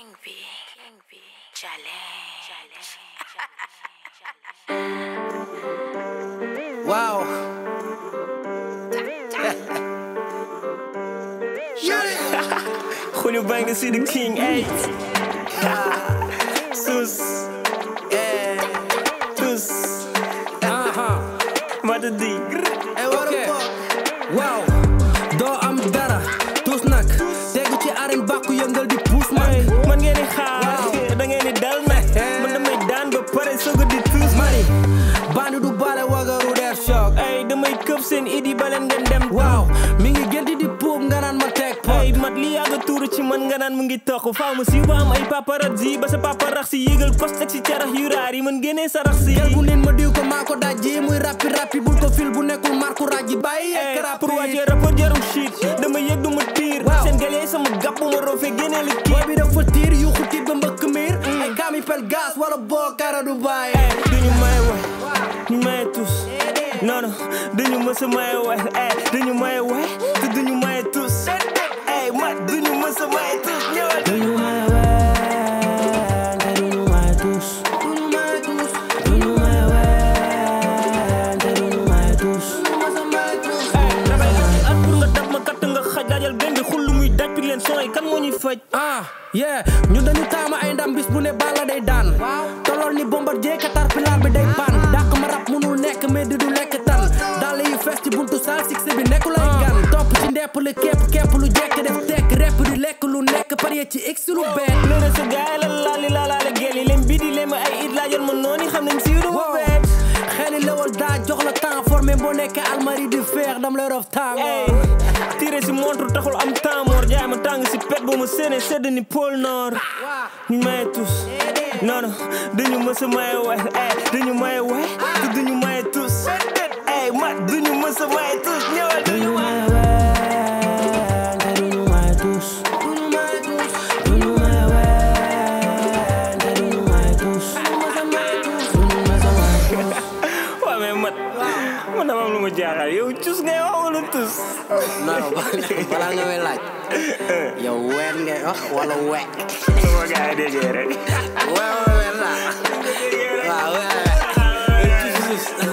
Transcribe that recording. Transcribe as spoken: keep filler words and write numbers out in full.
King B, King B, challenge. Wow. Julio Bang is the king, hey. Sus, yeah, tus, aha, Matadi. Hey, what the fuck? Wow. Do am dara, tus nak. Tegu ci arène bakku yëngal di puus man. Man ngeen di xaar, da ngeen di dal nag. Man damay daan ba pare soog a di tuus mari. Bandu du bale wagaru def shock. Hey, damay këf seen idi balen ngeen dem. Wow, mi ngi gëndi di puub nga naan ma teg pot. Hey, mat li yàgg tuuru ci man nga naan mu ngi toq. Faaw ma siiw ba am ay paparazzi ba sa papa rax si yëgal kos teg si carax yu raar yi man génnee sa rax si. Gel bu leen ma diw ko maa ko dajji muy rappi rappi bul ko fil bu nekkul marku Radji bàyyi yekk rap pour wàccee rapport jarum shit dama yëg du ma tiir seen gel yee sama gàpp bu ma roofee génnee li kii bi dafa tiir yu xutit ba mbëkk miir ay kaami pel gas wala boo kara du bàyyi duñu may way ñu may tus non non duñu mësa may way duñu may way te duñu may tus ay mat duñu mësa may tus ñëwal duñu may way te duñu may tus duñu may tus duñu may way te duñu may tus mësa may tus ay at pour nga dab ma katt nga xaj laajal benn bi xul lu muy daj pir leen son yi kan moo ñuy faj ah yeah ñun dañu taama ay ndam bis bu ne bala day daan tolool ni bombardier katar pilar bi day pan dàq ma rap mënul nekk mais di du lekk tan dal yi fees ci buntu saal succès bi nekkul ay gan topp ci ndepp le képp képp lu jekk def tekk rep di lekk lu nekk parier ci x lu beet lëre sa gaay la laali laalaale gel yi leen bii di leen ma ay it laajal ma noonu xam nañ si du ma beet xeeli lewal daa jox la temps formé boo nekk almari di feex dam lay rof tàngoor tiré si montre taxul am temps moor jaay ma tàng si pet bu ma séene sedd ni pôle nord ñu maye tous non non duñu mësa maye way duñu maye way te duñu maye tous ay mat duñu mësa maye tous ñëwal duñu maye way te duñu maye tous duñu maye tous duñu maye way te duñu maye tous duñu mësa maye tous duñu mësa maye tous waaw mais mat man dama am lu ma jaaxal yow cus ngay wax wala tous non balaa nga may laaj yow ween ngay wax wala we ma gaa déggee rek waaw waaw waaw